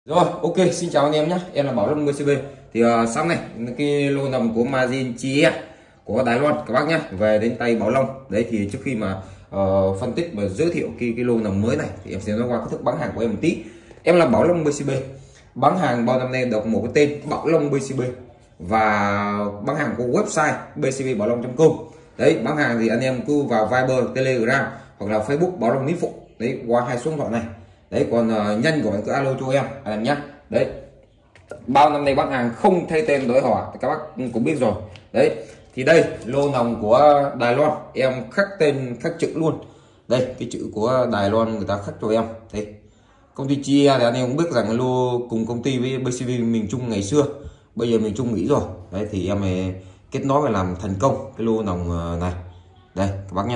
Rồi, ok, xin chào anh em nhé. Em là Bảo Long BCB. Thì sáng này cái lô nòng của Margin Chie của Đài Loan các bác nhé, về đến tay Bảo Long. Đấy thì trước khi mà phân tích và giới thiệu cái lô nòng mới này thì em sẽ nói qua cách thức bán hàng của em một tí. Em là Bảo Long BCB. Bán hàng bao năm nay được một cái tên Bảo Long BCB và bán hàng của website bcbbaolong.com. Đấy, bán hàng thì anh em cứ vào Viber, Telegram hoặc là Facebook Bảo Long Lý Phục. Đấy, qua hai số điện thoại này. Đấy, còn nhanh gọi cứ alo cho em anh em nhé. Đấy, bao năm nay bán hàng không thay tên đổi họ các bác cũng biết rồi. Đấy thì đây lô nòng của Đài Loan em khắc tên khắc chữ luôn. Đây cái chữ của Đài Loan người ta khắc cho em. Đấy, công ty Chia thì anh em cũng biết rằng lô cùng công ty với BCB miền Trung ngày xưa, bây giờ miền Trung nghỉ rồi. Đấy thì em kết nối và làm thành công cái lô nòng này. Đây các bác nhé,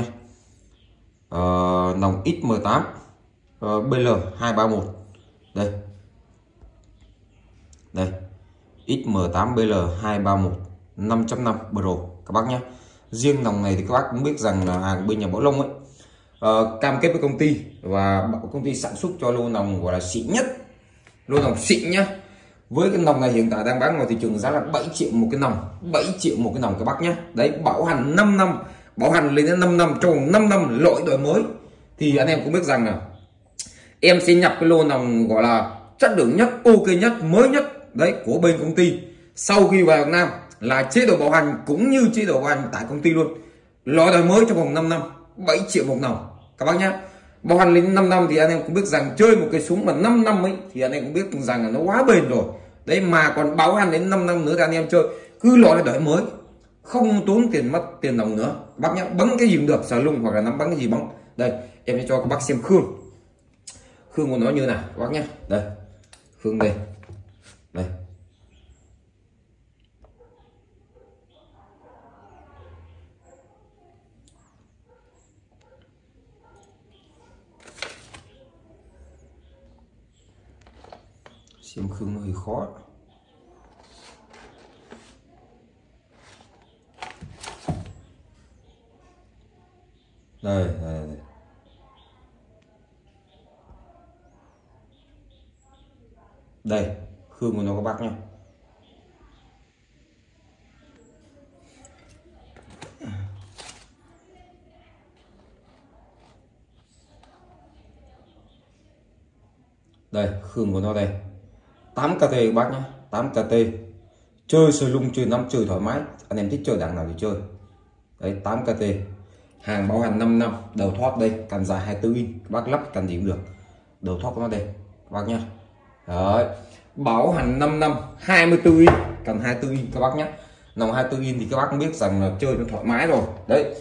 nòng XM8 BL231. đây đây XM8BL231 5.5 Pro các bác nhé. Riêng nòng này thì các bác cũng biết rằng là hàng bên nhà Bảo Long ấy cam kết với công ty và công ty sản xuất cho lô nòng gọi là xịn nhất, lô nòng xịn nhá. Với cái nòng này hiện tại đang bán ngoài thị trường giá là 7 triệu một cái nòng, 7 triệu một cái nòng các bác nhé. Đấy, bảo hành 5 năm, bảo hành lên đến 5 năm, trong 5 năm lỗi đổi mới. Thì anh em cũng biết rằng là em sẽ nhập cái lô nòng gọi là chất lượng nhất, ok nhất, mới nhất đấy của bên công ty. Sau khi vào Việt Nam là chế độ bảo hành cũng như chế độ bảo hành tại công ty luôn, lỗi đổi mới trong vòng 5 năm, 7 triệu một nòng các bác nhé. Bảo hành đến 5 năm thì anh em cũng biết rằng chơi một cái súng mà 5 năm ấy thì anh em cũng biết rằng là nó quá bền rồi. Đấy mà còn bảo hành đến 5 năm nữa thì anh em chơi cứ lỗi đổi mới, không tốn tiền mất tiền đồng nữa bác nhé. Bắn cái gì cũng được, xà lung hoặc là nắm bắn cái gì bắn. Đây em sẽ cho các bác xem khương của nó như nào các bác nhé. Đây khương đây, đây xem khương nó hơi khó. Đây, đây khương của nó các bác nhé. Đây khương của nó đây 8 KT các bác nhé, 8 KT chơi sờ lung chơi nắm chơi thoải mái, anh em thích chơi đẳng nào thì chơi. Đấy 8 KT hàng bảo hành 5 năm, đầu thoát đây cần dài 24 inch các bác lắp cần gì cũng được, đầu thoát của nó đây các bác nhé. Đấy, bảo hành 5 năm 24 inch, cần 24 inch các bác nhé. Nòng 24 inch thì các bác cũng biết rằng là chơi nó thoải mái rồi. Đấy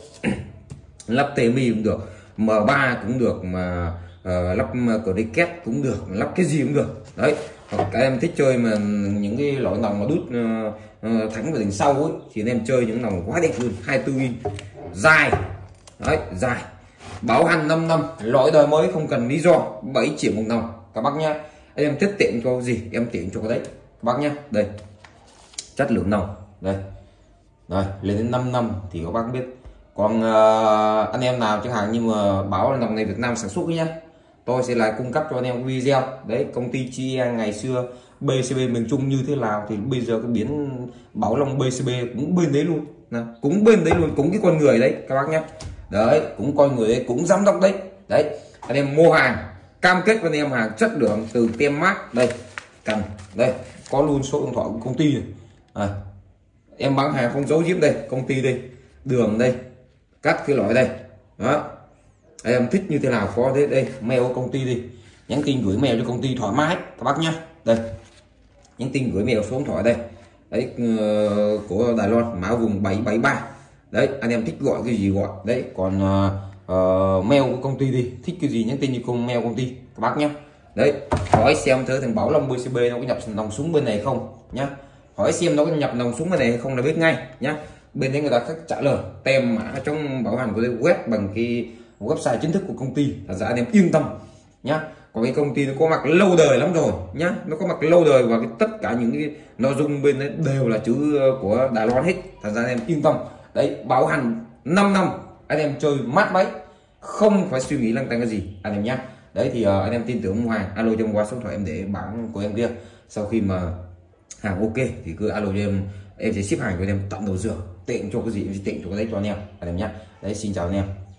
lắp TMI cũng được, M3 cũng được, mà lắp cricket cũng được, lắp cái gì cũng được. Đấy, hoặc các em thích chơi mà những cái loại nòng mà đút thẳng vào đằng sau ấy thì anh em chơi những nòng quá đẹp luôn, 24 inch dài. Đấy, dài bảo hành 5 năm, lỗi đời mới không cần lý do, 7 triệu một nòng các bác nhá. Anh em tiết tiện cho gì em tiện cho cái đấy các bác nhá. Đây chất lượng nòng đây, rồi lên đến 5 năm thì các bác biết. Còn anh em nào chẳng hạn như mà bảo là nòng này Việt Nam sản xuất nhá, tôi sẽ lại cung cấp cho anh em video. Đấy, công ty Chia ngày xưa BCB miền Trung như thế nào thì bây giờ cái biến Bảo Long BCB cũng bên đấy luôn, cũng bên đấy luôn, cũng cái con người đấy các bác nhé. Đấy, cũng con người đấy, cũng giám đốc đấy. Đấy, anh em mua hàng cam kết với anh em hàng chất lượng từ tem mác đây, cần đây có luôn số điện thoại của công ty này. Em bán hàng không giấu giếm đây, công ty đây, đường đây, các cái loại đây. Đó, em thích như thế nào có thế đây, mail của công ty đi, nhắn tin gửi mail cho công ty thoải mái các bác nhá. Đây nhắn tin gửi mail số điện thoại đây. Đấy của Đài Loan, mã vùng 773. Đấy, anh em thích gọi cái gì gọi. Đấy, còn mail của công ty đi, thích cái gì nhắn tin như mail công ty các bác nhé. Đấy, hỏi xem thử thằng Bảo Long BCB nó có nhập nòng súng bên này không nhá, hỏi xem nó có nhập nòng súng bên này hay không là biết ngay nhá. Bên đấy người ta khách trả lời tem mã trong bảo hành của web bằng cái website chính thức của công ty, là ra anh em yên tâm nhá. Còn cái công ty nó có mặt lâu đời lắm rồi nhá, nó có mặt lâu đời và tất cả những cái nội dung bên đấy đều là chữ của Đài Loan hết, thành ra anh em yên tâm. Đấy, bảo hành 5 năm anh em chơi mát máy, không phải suy nghĩ lăng tăng cái gì anh em nhé. Đấy thì anh em tin tưởng Hoàng alo cho em qua số điện thoại em để bảng của em kia. Sau khi mà hàng ok thì cứ alo cho em sẽ ship hàng cho anh em tận đầu giường, tiện cho cái gì em sẽ tiện cho cái đấy cho anh em nhé. Đấy, xin chào anh em.